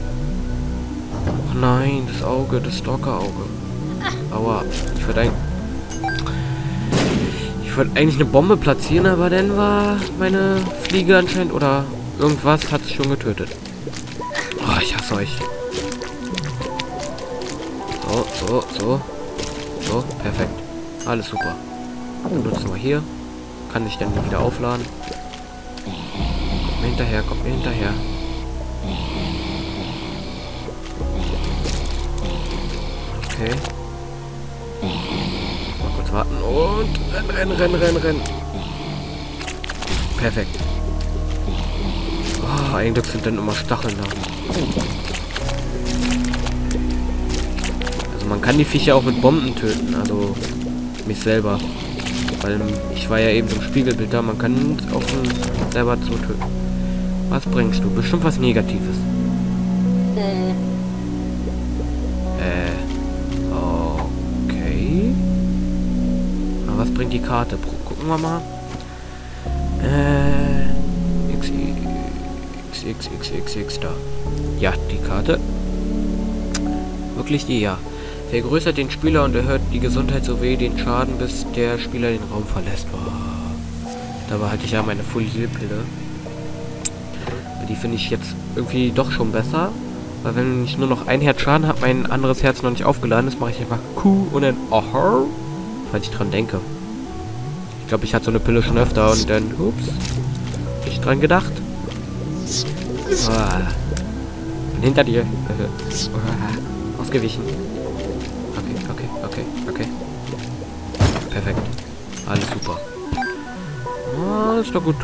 Oh nein, das Auge, das Stalker-Auge. Aua. Ich würde eigentlich... Ich wollte eigentlich eine Bombe platzieren, aber dann war meine Fliege anscheinend oder irgendwas hat es schon getötet. Oh, ich hasse euch. So, so, so. So, perfekt. Alles super. Benutzen wir hier. Kann ich dann wieder aufladen. Kommt mir hinterher, kommt mir hinterher. Okay. Mal kurz warten und rennen, rennen, rennen, rennen, rennen. Perfekt. Oh, eigentlich sind dann immer Stacheln da. Also man kann die Viecher auch mit Bomben töten, also mich selber. Weil ich war ja eben so im Spiegelbild da, man kann auch selber so töten. Was bringst du? Bestimmt was Negatives. Äh. Okay. Aber was bringt die Karte? Gucken wir mal. Äh. X, X, X, X, X, X, da. Ja, die Karte. Wirklich die, ja. Vergrößert den Spieler und erhöht die Gesundheit sowie den Schaden, bis der Spieler den Raum verlässt. Wow. Dabei hatte ich ja meine Full-Heal-Pille. Die finde ich jetzt irgendwie doch schon besser. Weil wenn ich nur noch ein Herz Schaden habe, mein anderes Herz noch nicht aufgeladen ist, mache ich einfach Q und dann Aha. Falls ich dran denke. Ich glaube, ich hatte so eine Pille schon öfter und dann, ups, nicht dran gedacht. Ah. Und hinter dir. Ah. Ausgewichen. Okay, okay, okay, okay. Perfekt. Alles super. Ah, ist doch gut.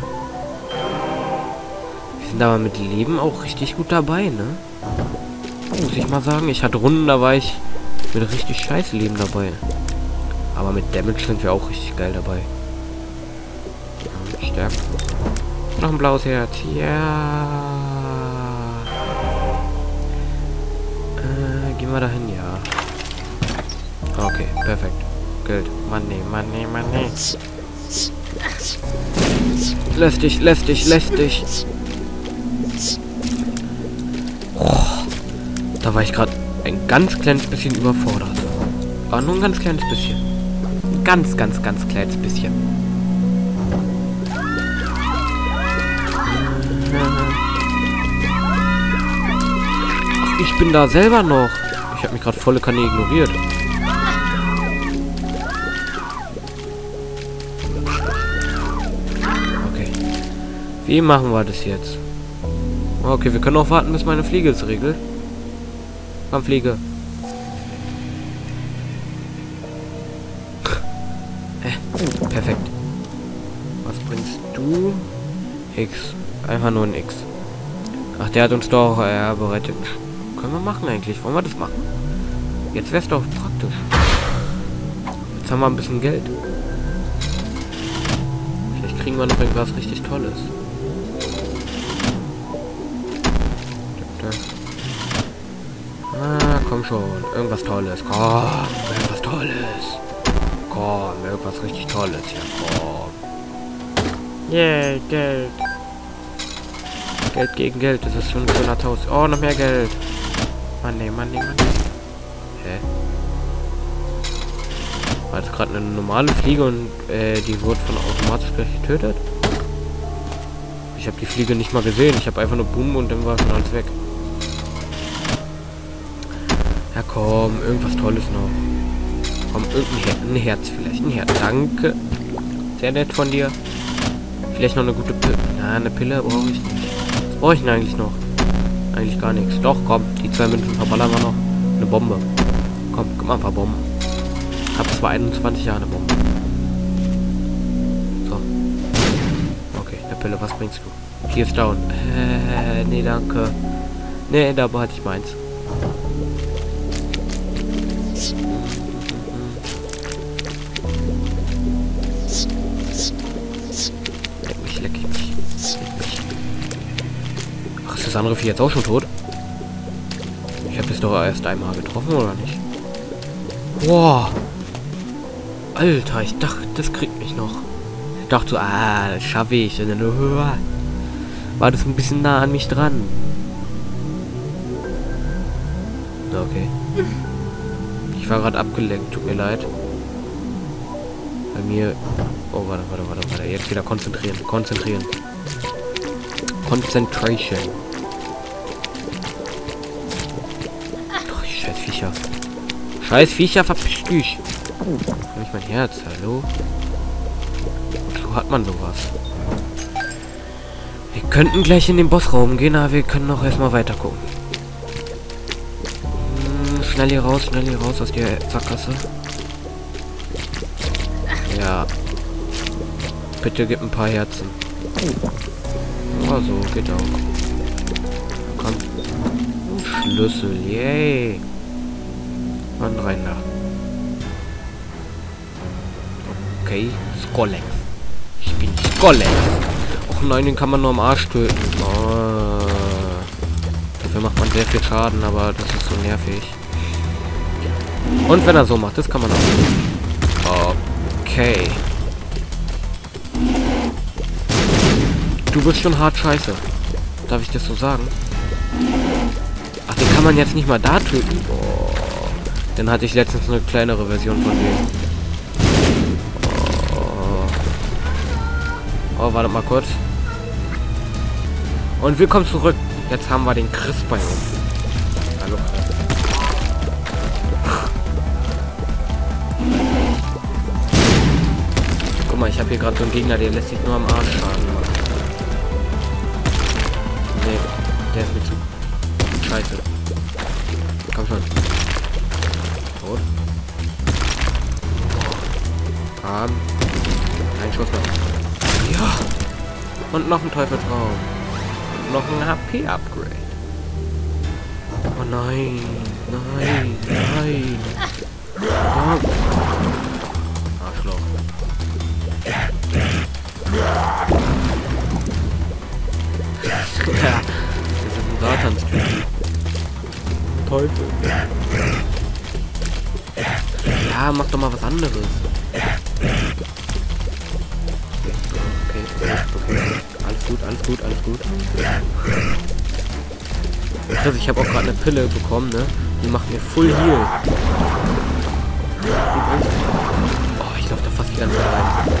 Wir sind aber mit Leben auch richtig gut dabei, ne? Muss ich mal sagen. Ich hatte Runden, da war ich mit richtig scheiß Leben dabei. Aber mit Damage sind wir auch richtig geil dabei. Ja, Stärke. Noch ein blaues Herz. Ja. Äh, gehen wir dahin, ja. Okay, perfekt. Geld. Money, money, money. Lästig, lästig, lästig. Oh, da war ich gerade ein ganz kleines bisschen überfordert. Aber nur ein ganz kleines bisschen. Ein ganz, ganz, ganz kleines bisschen. Ach, ich bin da selber noch. Ich habe mich gerade volle Kanne ignoriert. Wie machen wir das jetzt? Okay, wir können auch warten, bis meine Fliege es regelt. Komm, Fliege. äh, perfekt. Was bringst du? X. Einfach nur ein X. Ach, der hat uns doch äh, bereitet. Können wir machen eigentlich? Wollen wir das machen? Jetzt wäre es doch praktisch. Jetzt haben wir ein bisschen Geld. Vielleicht kriegen wir noch irgendwas richtig Tolles. Ah, komm schon. Irgendwas Tolles. Komm, irgendwas Tolles. Komm, irgendwas richtig Tolles. Ja, komm. Yeah, Geld. Geld gegen Geld. Das ist schon hunderttausend. Oh, noch mehr Geld. Money, money, money. Hä? War jetzt gerade eine normale Fliege und äh, die wurde von automatisch gleich getötet? Ich habe die Fliege nicht mal gesehen. Ich habe einfach nur Boom und dann war schon alles weg. Ja komm, irgendwas Tolles noch. Komm, irgendein Her ein Herz vielleicht. Ein Herz. Danke. Sehr nett von dir. Vielleicht noch eine gute Pille. Na, eine Pille brauche ich nicht. Was brauche ich denn eigentlich noch? Eigentlich gar nichts. Doch, komm. Die zwei Münzen verballern wir noch. Eine Bombe. Komm, gib mal ein paar Bomben. Ich habe zwar einundzwanzig Jahre eine Bombe. So. Okay, eine Pille. Was bringst du? Hier ist down. Äh, nee, danke. Nee, da behalte ich meins. Ist das andere Vieh jetzt auch schon tot? Ich habe es doch erst einmal getroffen, oder nicht? Boah. Alter, ich dachte, das kriegt mich noch. Ich dachte so, ah, das schaffe ich. Und dann uh, war das ein bisschen nah an mich dran. Okay. Ich war gerade abgelenkt, tut mir leid. Bei mir... Oh, warte, warte, warte, warte. Jetzt wieder konzentrieren, konzentrieren. Concentration. Doch, die scheiß Viecher. Scheiß Viecher, verpiss dich. Hab ich mein Herz, hallo? Und so hat man sowas. Wir könnten gleich in den Bossraum gehen, aber wir können noch erstmal weiter gucken. Hm, schnell hier raus, schnell hier raus aus der Sackgasse. Ja. Bitte gib ein paar Herzen. Oh, so, geht auch. Komm. Schlüssel, yay. Und rein da. Okay, Skollex. Ich bin Skollex. Och nein, den kann man nur am Arsch töten. Oh. Dafür macht man sehr viel Schaden, aber das ist so nervig. Und wenn er so macht, das kann man auch. Okay. Du bist schon hart scheiße. Darf ich das so sagen? Ach, den kann man jetzt nicht mal da töten? Oh. Dann hatte ich letztens eine kleinere Version von dem. Oh, oh warte mal kurz. Und willkommen zurück. Jetzt haben wir den Chris bei uns. Hallo. Guck mal, ich habe hier gerade so einen Gegner, der lässt sich nur am Arsch schaden. Nee, der ist mir zu scheiße. Komm schon. Tot. Arm. Ein Schuss noch. Ja. Und noch ein Teufelsraum. Und noch ein H P-Upgrade. Oh nein. Nein. Nein. Oh. Arschloch. Ja. Das ist ein Satan-Stream. Teufel. Ja, mach doch mal was anderes. Okay, okay, okay. Alles gut, alles gut, alles gut. Also ich habe auch gerade eine Pille bekommen, ne? Die macht mir Full Heal. Oh, ich laufe da fast die ganze Zeit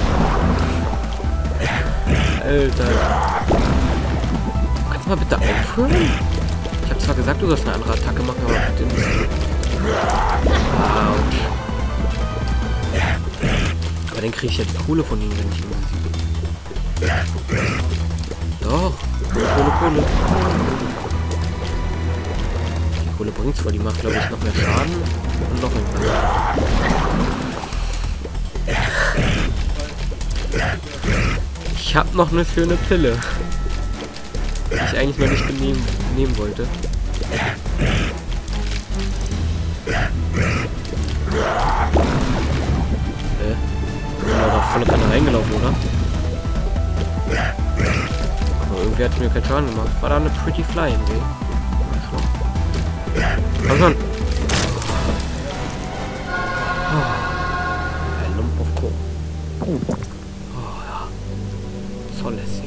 rein. Alter. Kannst du mal bitte aufhören? Ich habe zwar gesagt, du sollst eine andere Attacke machen, aber bitte nicht. Autsch. Aber dann kriege ich ja die Kohle von ihnen, wenn ich ihn besiege. Doch. Kohle, Kohle, Kohle. Die Kohle bringt's, weil die macht, glaube ich, noch mehr Schaden. Und noch irgendwas. Ich habe noch eine schöne Pille. Die ich eigentlich noch nicht nehmen, nehmen wollte. Äh, ja, da volle Kanne reingelaufen, oder? Aber irgendwie hat es mir keinen Schaden gemacht. War da eine Pretty Fly im Weg? Komm schon! Oh. Ein Lump of Coal. Oh ja. So lässig.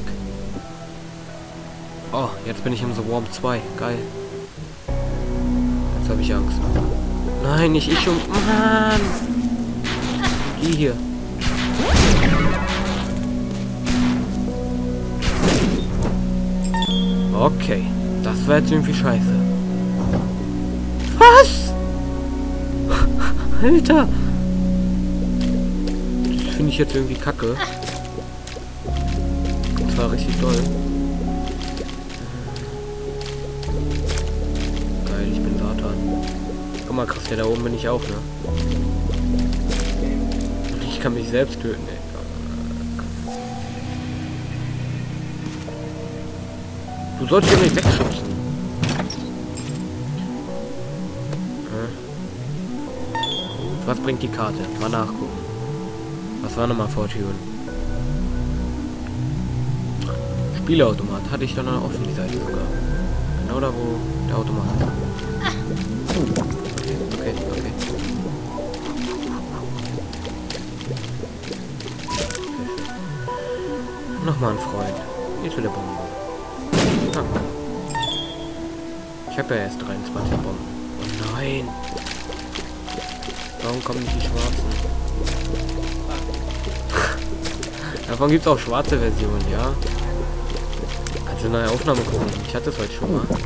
Oh, jetzt bin ich im The Worm zwei. Geil. Jetzt habe ich Angst. Nein, nicht ich schon. Mann! Die hier. Okay. Das war jetzt irgendwie scheiße. Was? Alter! Das finde ich jetzt irgendwie kacke. Das war richtig toll. Geil, ich bin Satan. Guck mal, krass, ja, da oben bin ich auch, ne? Und ich kann mich selbst töten, ey. Du sollst ja nicht wegschubsen. Was bringt die Karte? Mal nachgucken. Was war nochmal Fortune? Spielautomat. Hatte ich dann noch offen, die Seite sogar. Genau da, wo der Automat ist. Okay, okay, okay. Nochmal ein Freund. Hier zu der Bombe. Danke. Ich habe ja erst dreiundzwanzig Bomben. Oh nein! Warum kommen nicht die schwarzen? Davon gibt es auch schwarze Versionen, ja? Kannst du eine neue Aufnahme gucken? Ich hatte es heute schon mal.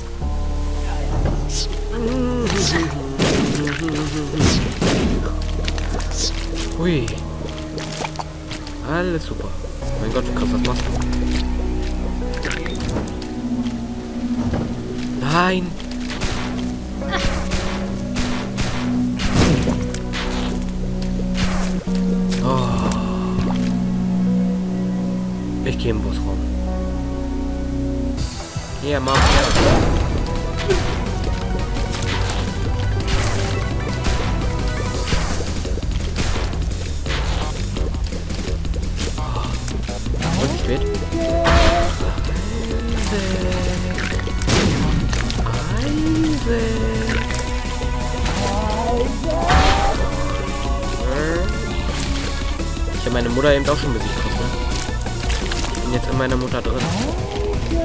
Hui. Alles super. Mein Gott, krass, was machst du? Nein! hier im Bossraum. Hier, Mom. Ja. Und spät. Ich habe meine Mutter eben auch schon besiegt, ne? Ich bin jetzt in meiner Mutter drin. Okay.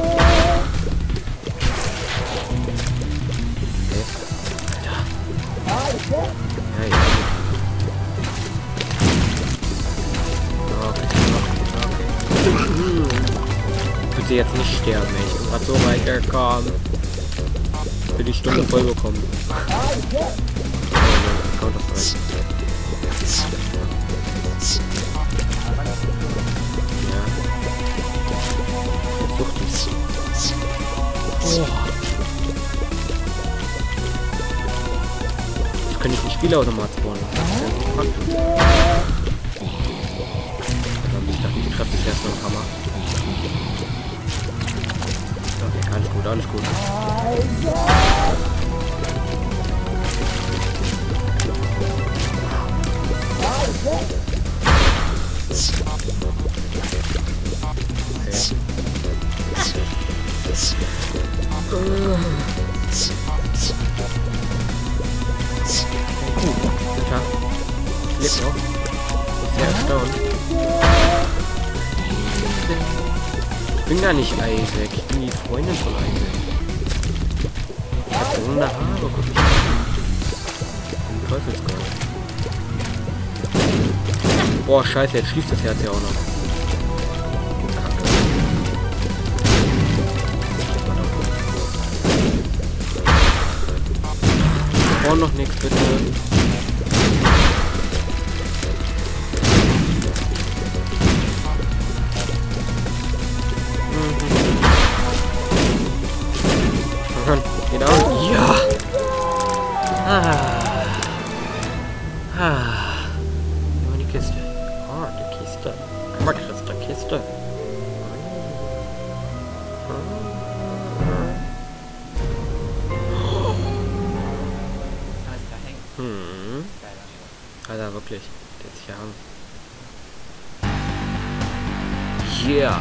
Alter. Ja, ja. Okay. Okay. Bitte jetzt nicht sterben, ey. Ich bin gerade so weit gekommen. Ich will die Stunde voll bekommen. Kommt das rein. Ja. Jetzt sucht es. Oh. Jetzt könnte ich einen Spielautomat spawnen. Das ist ja so praktisch. Verdammt, ich dachte, ich treffe dich erst noch ein Hammer. Okay, alles gut, alles gut. Lebt noch. Ich bin sehr erstaunt. Ich bin gar nicht Isaac. Ich bin die Freundin von Isaac. Ich hab blonde Haare. Guck mich an. Ein Teufelsgott. Boah, scheiße. Jetzt schließt das Herz ja auch noch. Kacke. Ich brauche noch nichts, bitte. Genau. Ja. Ah. Ah. Immer die Kiste. Oh, die Kiste. Aber Christa Kiste. Hm. Alter, wirklich. Der ist hier haben. Yeah.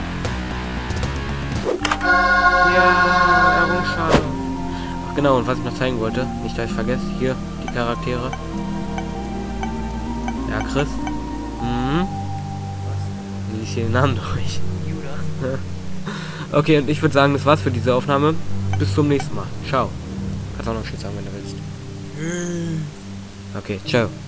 Ja, Errungenschaden. Ach genau, und was ich noch zeigen wollte, nicht dass ich vergesse, hier die Charaktere. Ja, Chris. Mhm. Lies hier den Namen durch. Okay, und ich würde sagen, das war's für diese Aufnahme. Bis zum nächsten Mal. Ciao. Kannst auch noch Tschüss sagen, wenn du willst. Okay, ciao.